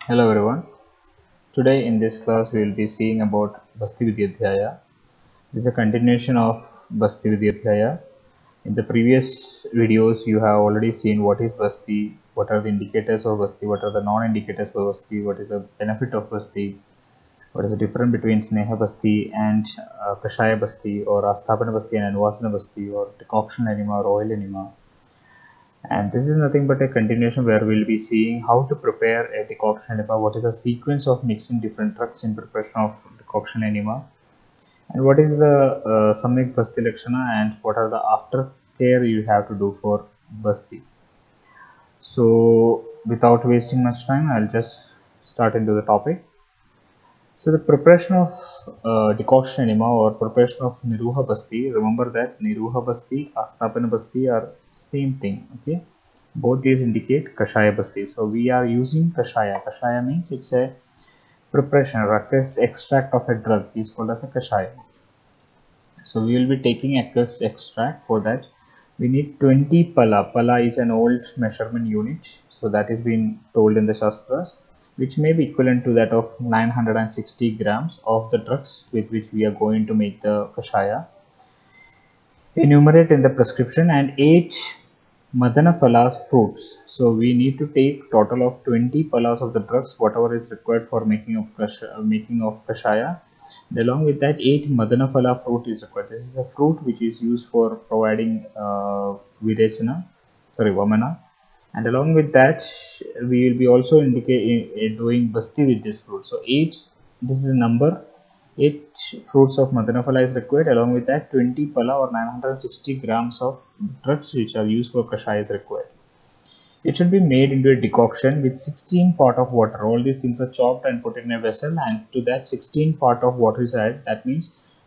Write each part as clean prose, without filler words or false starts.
Hello everyone. Today in this class we will be seeing about Basti Vidyadhyaya. This is a continuation of Basti Vidyadhyaya. In the previous videos you have already seen what is Basti, what are the indicators of Basti, what are the non-indicators of Basti, what is the benefit of Basti, what is the difference between Sneha Basti and Kashaya Basti or Asthapana Basti and Anvasana Basti or decoction enema or oil enema. And this is nothing but a continuation where we'll be seeing how to prepare a decoction enema, what is the sequence of mixing different drugs in preparation of decoction enema, and what is the Samyak Basti Lakshana and what are the aftercare you have to do for Basti. So without wasting much time, I'll just start into the topic. So the preparation of decoction enema or preparation of Niruha Basti, remember that Niruha Basti, Asthapana Basti are same thing, okay? Both these indicate Kashaya Basti. So we are using Kashaya. Kashaya means it's a preparation, aqueous extract of a drug is called as a Kashaya. So we will be taking aqueous extract. For that we need 20 pala. Pala is an old measurement unit, so that is been told in the Shastras, which may be equivalent to that of 960 grams of the drugs with which we are going to make the Kashaya. Enumerate in the prescription and 8 Madana Phalas fruits. So we need to take total of 20 palas of the drugs, whatever is required for making of Kashaya. And along with that, 8 Madana Phala fruit is required. This is a fruit which is used for providing Vamana. And along with that, we will be also doing Basti with this fruit. So 8, this is a number. 8 fruits of Madanaphala is required. Along with that, 20 pala or 960 grams of drugs which are used for Kashaya is required. It should be made into a decoction with 16 part of water. All these things are chopped and put in a vessel, and to that 16 part of water is added. That means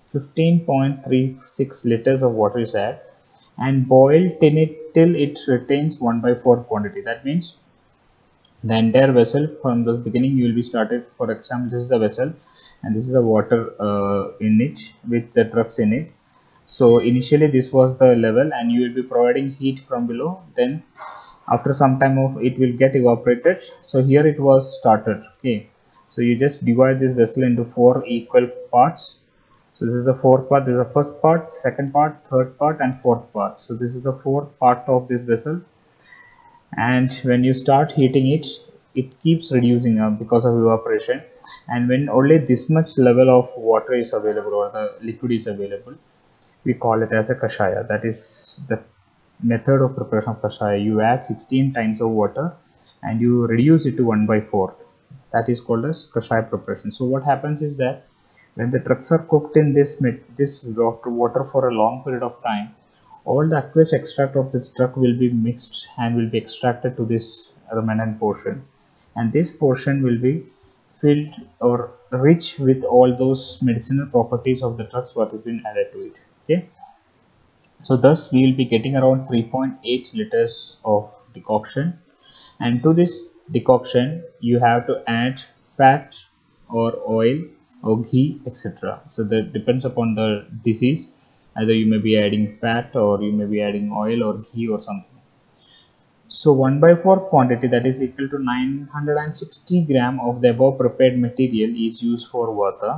15.36 liters of water is added and boiled till it retains 1/4 quantity. That means the entire vessel from the beginning you will be started. For example, this is the vessel and this is the water in it with the drugs in it. So initially this was the level and you will be providing heat from below, then after some time of it will get evaporated. So here it was started, okay? So you just divide this vessel into 4 equal parts. So this is the fourth part, this is the first part, second part, third part and fourth part. So this is the fourth part of this vessel, and when you start heating it, it keeps reducing up because of evaporation. And when only this much level of water is available or the liquid is available, we call it as a Kashaya. That is the method of preparation of Kashaya. You add 16 times of water and you reduce it to 1/4. That is called as Kashaya preparation. So what happens is that when the drugs are cooked in this water for a long period of time, all the aqueous extract of this drug will be mixed and will be extracted to this remnant portion, and this portion will be filled or rich with all those medicinal properties of the drugs what has been added to it, okay? So thus we will be getting around 3.8 liters of decoction, and to this decoction you have to add fat or oil or ghee, etc. So that depends upon the disease. Either you may be adding fat or you may be adding oil or ghee or something. So 1/4 quantity, that is equal to 960 gram of the above prepared material is used for vata.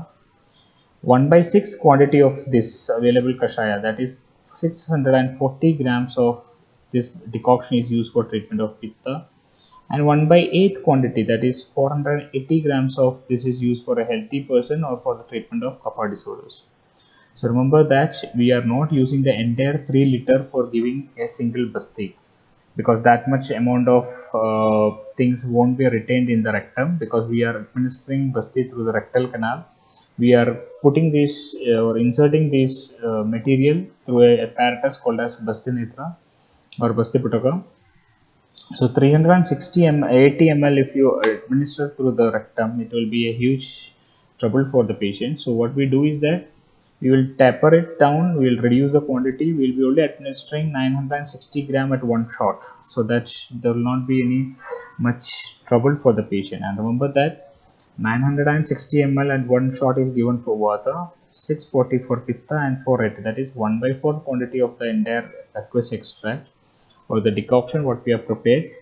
1/6 quantity of this available kashaya, that is 640 grams of this decoction is used for treatment of pitta, and 1/8 quantity, that is 480 grams of this is used for a healthy person or for the treatment of kapha disorders. So remember that we are not using the entire 3 liter for giving a single basti, because that much amount of things won't be retained in the rectum, because we are administering basti through the rectal canal. We are putting this or inserting this material through a apparatus called as basti netra or basti putaka. So 360 80 ml if you administer through the rectum, it will be a huge trouble for the patient. So what we do is that we will taper it down, we will reduce the quantity, we will be only administering 960 gram at one shot, so that there will not be any much trouble for the patient. And remember that 960 ml and one shot is given for vata, 640 for pitta and 480, that is 1/4 quantity of the entire aqueous extract or the decoction what we have prepared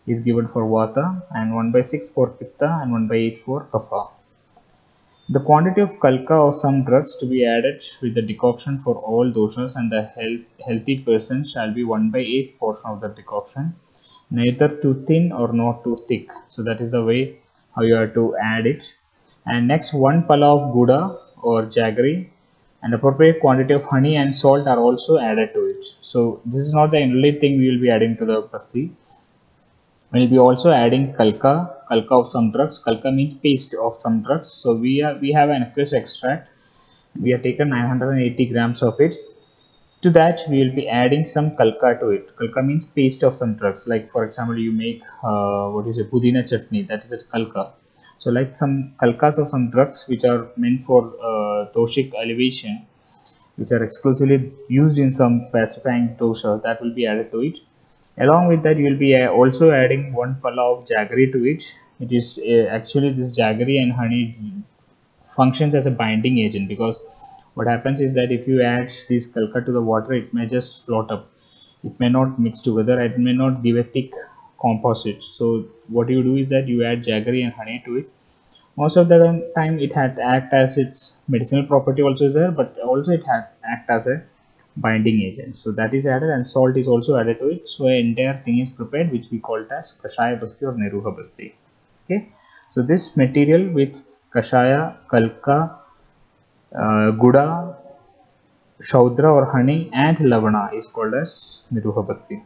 is given for Vata, and 1 by 6 for Pitta, and 1 by 8 for Kapha. The quantity of kalka or some drugs to be added with the decoction for all doshas and the healthy person shall be 1 by 8 portion of the decoction, neither too thin or not too thick. So that is the way how you have to add it. And next, 1 pala of guda or jaggery and appropriate quantity of honey and salt are also added to it. So this is not the only thing we will be adding to the pasti. We will be also adding kalka of some drugs. Kalka means paste of some drugs. So we have an aqueous extract. We have taken 980 grams of it. To that we will be adding some kalka to it. Kalka means paste of some drugs. Like for example, you make what is a pudina chutney, that is a kalka. So like some kalkas of some drugs which are meant for doshic elevation, which are exclusively used in some pacifying dosha, that will be added to it. Along with that, you will be also adding 1 pala of jaggery to it. It is actually this jaggery and honey functions as a binding agent, because what happens is that if you add this kalka to the water, it may just float up. It may not mix together. It may not give a thick composite. So what you do is that you add jaggery and honey to it. Most of the time it had act as its medicinal property also is there, but also it had act as a binding agent. So that is added, and salt is also added to it. So an entire thing is prepared, which we call it as kashaya basti or niruha basti. Okay, so this material with kashaya, kalka, guda, shaudra or honey and lavana is called as niruha basti.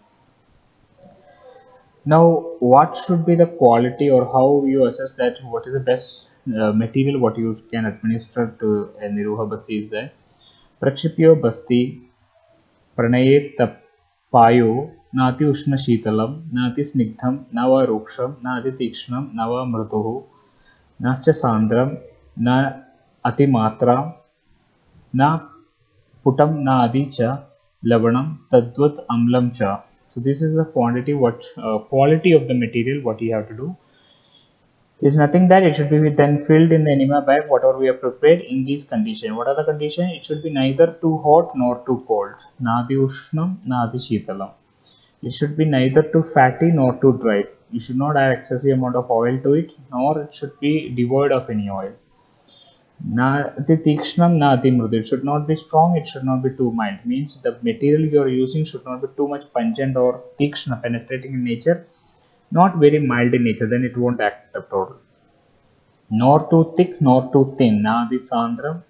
Now, what should be the quality, or how you assess that what is the best material what you can administer to a niruha basti is that prakshipyo basti pranayet payo nati ushna shitalam nati snigdham nava ruksham nati tikshnam nava mrutuhu nascha sandram na ati matram na putam na adi cha lavanam tadvat amlam cha. So this is the quantity quality of the material what you have to do. Is nothing that it should be then filled in the enema bag whatever we have prepared in these conditions. What are the conditions? It should be neither too hot nor too cold. Nadi ushnam, nadi shitalam. It should be neither too fatty nor too dry. You should not add excessive amount of oil to it, nor it should be devoid of any oil. Nati tikshnam, nati mrudu. It should not be strong, it should not be too mild. Means the material you are using should not be too much pungent or tikshna, penetrating in nature, not very mild in nature, then it won't act at all. Nor too thick nor too thin. Nadi sandram,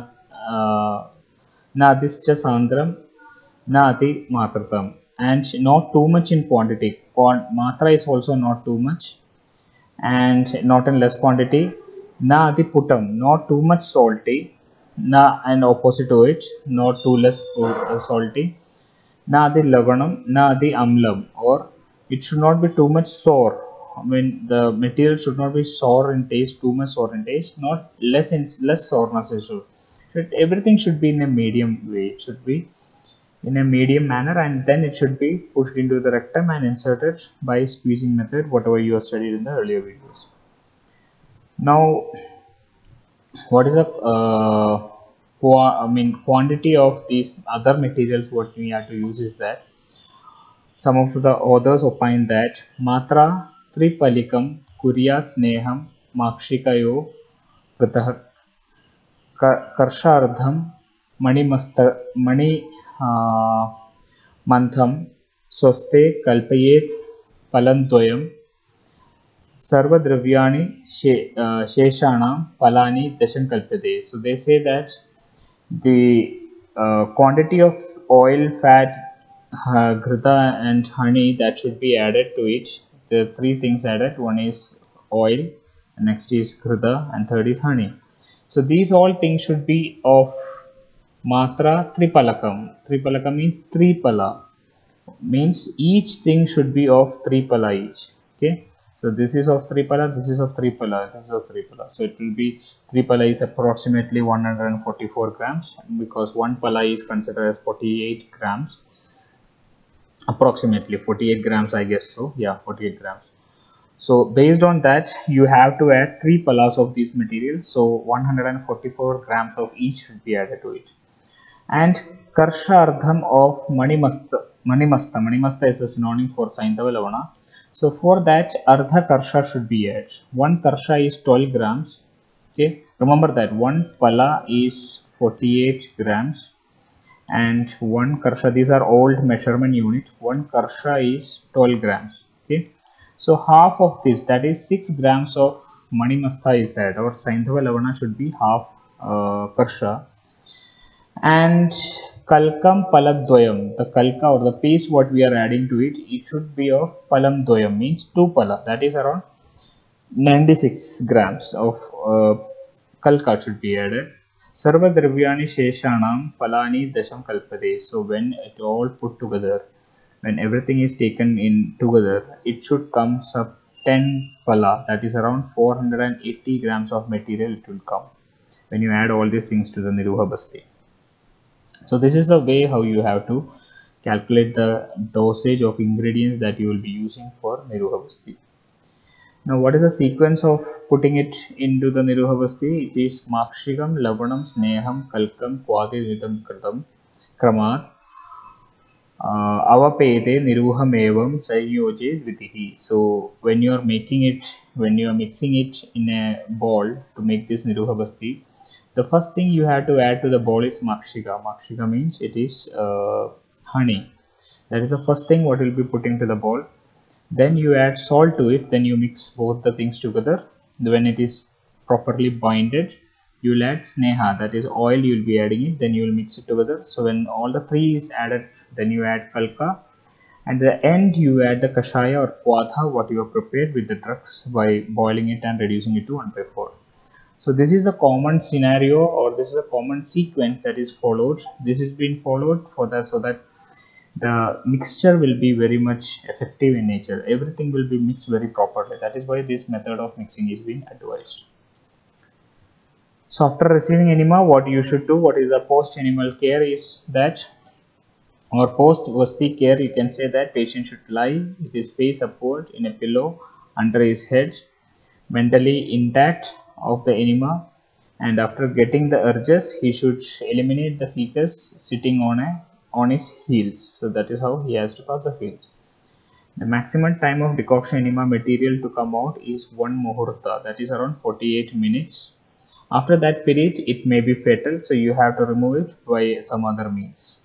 nadischa sandram, nadi matratam. And not too much in quantity. Matra is also not too much, and not in less quantity. Na adi putam, not too much salty. Na, and opposite to it, not too less salty. Na adi lavanam, na adi amlam, or it should not be too much sour. I mean, the material should not be sour in taste, too much sour in taste, not less sourness. Everything should be in a medium way. It should be in a medium manner, and then it should be pushed into the rectum and inserted by squeezing method, whatever you have studied in the earlier videos. Now, what is the quantity of these other materials what we have to use is that some of the authors opine that matra tripalikam kuryat sneham makshikayo pratah karshardham mani mantham swaste kalpayet palantoyam Sarvadravyani Sheshanam Palani Dashan Kalpade. So they say that the quantity of oil, fat, ghrita and honey that should be added to it. The three things added. One is oil, next is ghrita, and third is honey. So these all things should be of matra tripalakam. Tripalakam means 3 pala. Means each thing should be of 3 pala each. Okay. So this is of 3 pala, this is of 3 pala, this is of 3 pala. So it will be 3 pala is approximately 144 grams, because 1 pala is considered as 48 grams. Approximately 48 grams, I guess so. Yeah, 48 grams. So based on that, you have to add 3 palas of these materials. So 144 grams of each should be added to it. And Karshardham of Manimasta. Manimasta is a synonym for Saindava Lavana. So So for that, ardha karsha should be added. One karsha is 12 grams. Okay, remember that one pala is 48 grams, and one karsha, these are old measurement unit, one karsha is 12 grams. Okay, so half of this, that is 6 grams of manimastha is added, or saindhava lavana should be half karsha. And kalkam paladdoyam, the kalka or the paste what we are adding to it, it should be of palam doyam, means 2 pala, that is around 96 grams of kalka should be added. Sarva dravyani sheshanam palani dasham kalpade. So when it all put together, when everything is taken in together, it should comes up 10 pala, that is around 480 grams of material it will come when you add all these things to the Niruha Basti. So this is the way how you have to calculate the dosage of ingredients that you will be using for Niruha Basti. Now, what is the sequence of putting it into the Niruha Basti? It is Makshigam, Lavanam, Sneham, Kalkam, Kwadidam Kritam, Kramat, Avapete, Niruham Evam, Sayyoje Dvitihi. So, when you are making it, when you are mixing it in a bowl to make this Niruha Basti, the first thing you have to add to the bowl is Makshiga. Makshiga means it is honey. That is the first thing what will be putting to the bowl. Then you add salt to it, then you mix both the things together. When it is properly binded, you will add sneha, that is oil, you will be adding it, then you will mix it together. So when all the three is added, then you add kalka, and at the end you add the kashaya or kwadha, what you have prepared with the drugs by boiling it and reducing it to 1/4. So this is the common scenario, or this is a common sequence that is followed. This is being followed for that, so that the mixture will be very much effective in nature. Everything will be mixed very properly. That is why this method of mixing is being advised. So after receiving enema, what you should do, what is the post animal care is that, or post Vasti care, you can say that patient should lie with his face upward in a pillow under his head, mentally intact of the enema, and after getting the urges, he should eliminate the fecus sitting on his heels. So that is how he has to pass the heels. The maximum time of decoction enema material to come out is 1 muhurta, that is around 48 minutes. After that period, it may be fatal, so you have to remove it by some other means.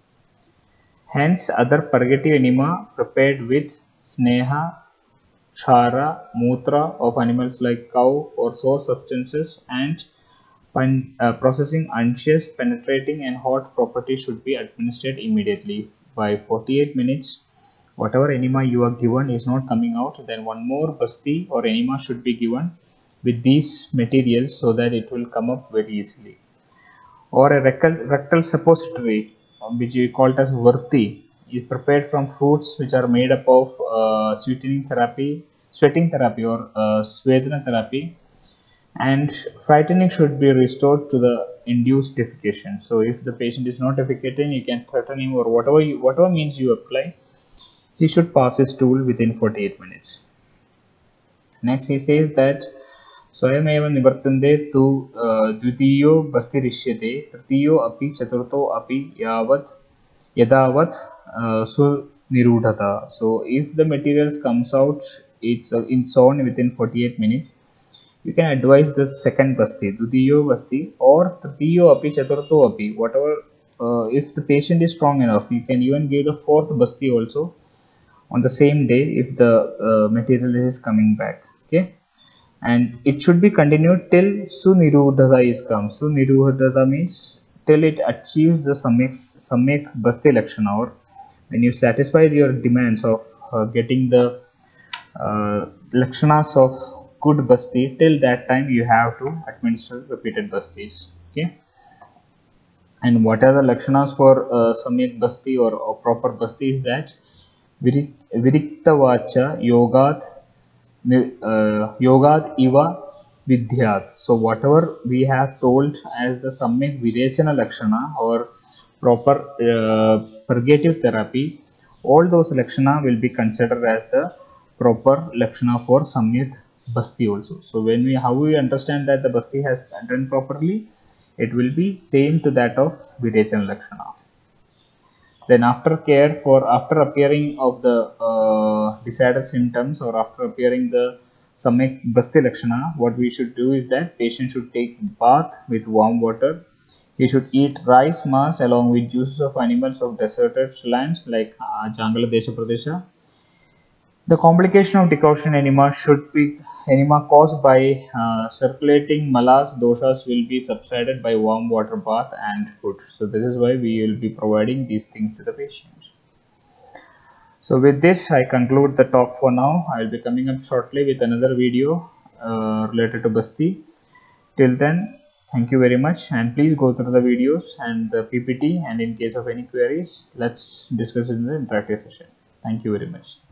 Hence, other purgative enema prepared with sneha, chara, mutra of animals like cow or sour substances, and processing unctuous, penetrating and hot property should be administered immediately. By 48 minutes, whatever enema you are given is not coming out, then one more basti or enema should be given with these materials so that it will come up very easily. Or a rectal suppository, which we call it as varti, is prepared from fruits which are made up of sweeting therapy or svedana therapy, and frightening should be restored to the induced defecation. So if the patient is not defecating, you can threaten him, or whatever means you apply, he should pass his stool within 48 minutes. Next he says that स्वयमेव निवर्तन्ते तु द्वितीयो बस्तिरिष्यते तृतीयो अपि चतुर्थो अपि यदावत् सुनिरूढता. So if the materials comes out, it's in zone within 48 minutes, you can advise the second basti, Dutiyo basti, or Tritiyo api, Chaturtho api, whatever. If the patient is strong enough, you can even give the fourth basti also on the same day if the material is coming back. Okay, and it should be continued till Sunirudhata is come. Sunirudhata means till it achieves the Samyak Basti Lakshana, or when you satisfy your demands of getting the lakshanas of good basti, till that time you have to administer repeated bastis. Okay, and what are the lakshanas for samyak basti or proper basti is that virikta vacha yogat iva vidyat. So whatever we have told as the samyak virechana lakshana or proper purgative therapy, all those lakshana will be considered as the proper lakshana for samyak basti also. So when how we understand that the basti has done properly, it will be same to that of virechana lakshana. Then after appearing of the disorder symptoms or after appearing the Samyak Basti Lakshana, what we should do is that patient should take bath with warm water. He should eat rice mass along with juices of animals of deserted lands like Jangala Desha Pradesha. The complication of decoction enema should be enema caused by circulating malas doshas will be subsided by warm water bath and food. So this is why we will be providing these things to the patient. So with this, I conclude the talk for now. I will be coming up shortly with another video related to Basti. Till then, thank you very much, and please go through the videos and the PPT, and in case of any queries, let's discuss in the interactive session. Thank you very much.